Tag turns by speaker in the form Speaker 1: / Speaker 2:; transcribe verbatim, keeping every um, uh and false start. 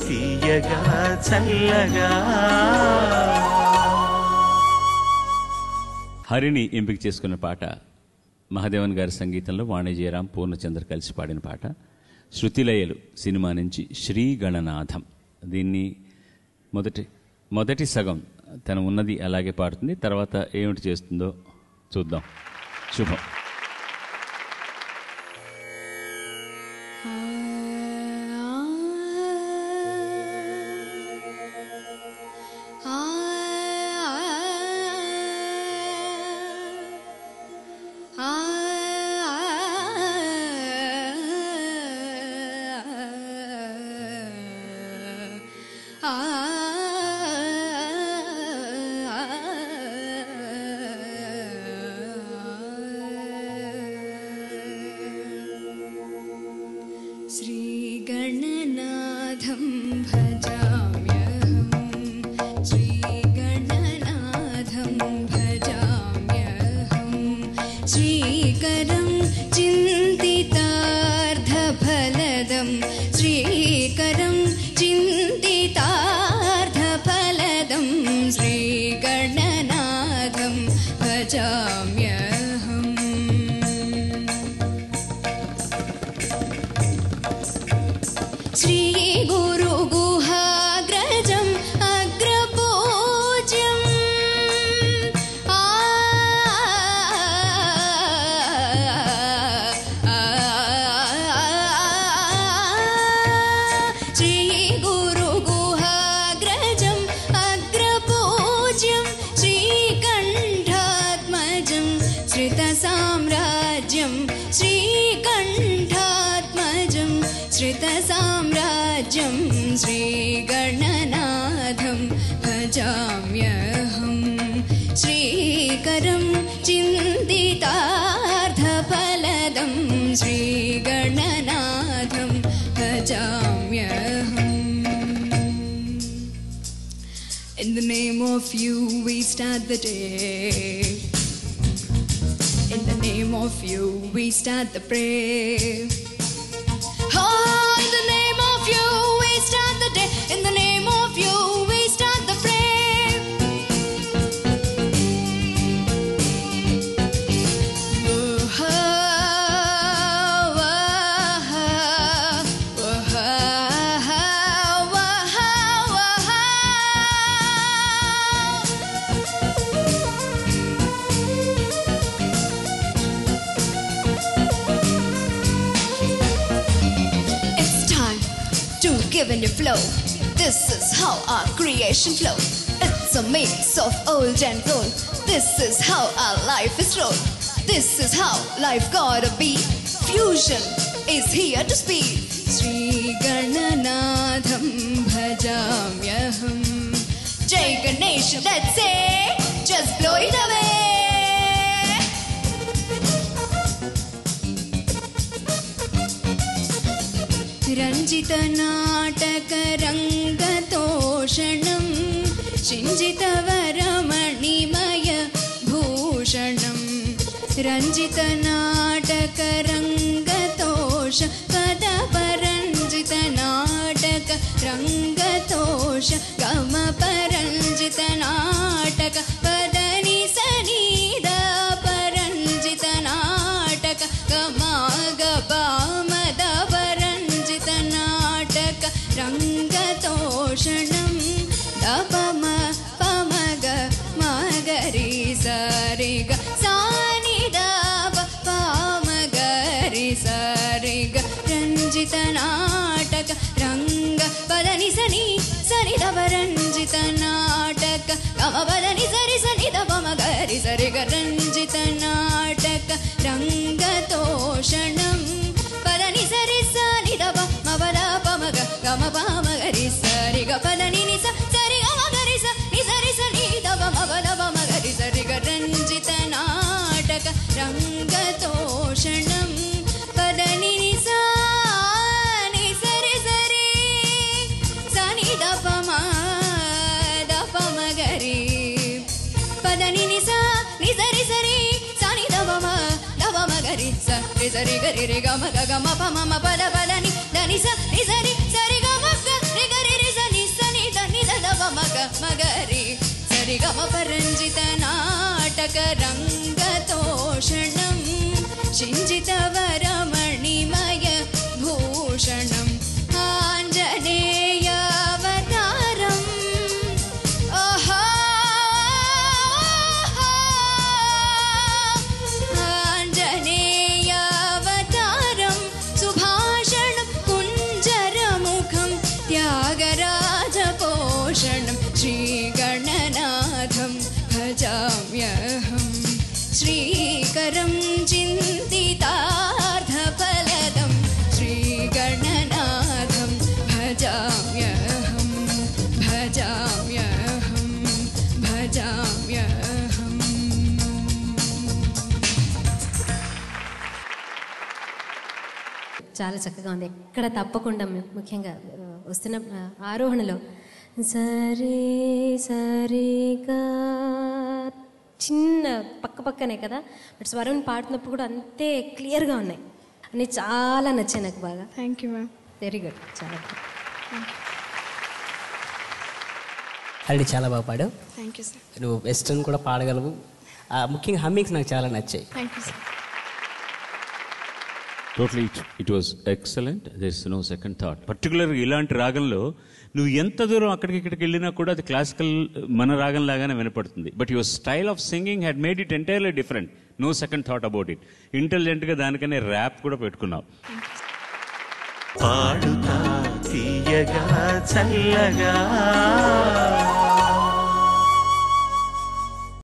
Speaker 1: తీయగా చల్లగా.
Speaker 2: హరిని ఎంపిక చేసుకున్న పాట మహాదేవన్ గారి సంగీతంలో వాణిజ్యరామ్ పూర్ణచంద్ర కలిసి పాడిన పాట. శృతిలయలు సినిమా నుంచి శ్రీ గణనాథం. దీన్ని మొదటి మొదటి సగం తను ఉన్నది అలాగే పాడుతుంది, తర్వాత ఏమిటి చేస్తుందో చూద్దాం. శుభం.
Speaker 3: In the name of you we start the day. In the name of you we start the prayer. Oh, in the name of you we start the day. In the name of you we start the prayer. Oh, oh, oh, oh, given your flow. This is how our creation flow. It's a mix of old and gold. This is how our life is rolled. This is how life gotta be. Fusion is here to speak. Sri Gananatham bhajamyaham. Jai Ganesh, let's say, just blow it away. రంజిత నాటక రంగతోషణం చింజిత వరమణిమయ భూషణం. రంజిత నాటక రంగతోష పద పరంజిత నాటక రంగతోష గమ పరంజిత నాటక పదని సనీద పరంజిత నాటక గమాగ బామద రంగతోషణం దపమ పమగ మగరి సరిగ సాని దప పమగరి సరిగ. రంజిత నాటక రంగ పదని సని సని దప రంజిత నాటక గమ పదని సరి సని దప మగరి సరిగ. రంజిత నాటక రంగతోషణం పదని సరి సని దప మవద పమగ గమ పమగరి సరి గ పదని నిస సరి గ మగరి స ని సరి సని దప మవద పమగరి సరి గ. రంజిత నాటక రంగతోషణం పదని నిస ని సరి సరి సని దప మ దప మగరి పదని నిస ని సరి సరి సని దప మ దప మగరి స రి సరి గరి రి గ మ గ గ మ ప మ మ పద పదని దని స ని సరి సరి గ మ గ రి గ రి నిగమపరంజిత నాటక రంగతోషణం చింజితవరమణిమయ భూషణం ఆంజనేయావతారం ఆహా ఆంజనేయావతారం సుభాషణం కుంజరముఖం త్యాగరాజపోషణం శ్రీగణనాథం భజామ్యహం శ్రీకరం చింతితార్థఫలదం శ్రీగణనాథం భజామ్యహం భజామ్యహం భజామ్యహం.
Speaker 4: చాలా చక్కగా ఉంది. ఎక్కడ తప్పకుండా ముఖ్యంగా వస్తున్న ఆరోహణలో సరే సరిగా చిన్న పక్క పక్కనే కదా, బట్ స్వరం పాడుతున్నప్పుడు కూడా అంతే క్లియర్గా ఉన్నాయి. అన్నీ చాలా నచ్చాయి నాకు బాగా.
Speaker 5: Thank you ma'am.
Speaker 4: Very good. చాలా
Speaker 6: ఆల్రెడీ చాలా బాగా పాడావు.
Speaker 5: Thank you sir.
Speaker 6: నువ్వు వెస్ట్రన్ కూడా పాడగలవు. ముఖ్యంగా హమ్మింగ్స్ నాకు చాలా నచ్చాయి.
Speaker 5: Thank you sir.
Speaker 2: Totally it was excellent. There is no second thought. పర్టికులర్గా ఇలాంటి రాగంలో నువ్వు ఎంత దూరం అక్కడికి ఇక్కడికి వెళ్ళినా కూడా అది క్లాసికల్ మన రాగం లాగానే వినపడుతుంది. But your style of singing had made it entirely different. No second thought about it. ఇంటెలిజెంట్గా దానికనే ర్యాప్ కూడా పెట్టుకున్నావు.
Speaker 1: పాడుతా తీయగా చల్లగా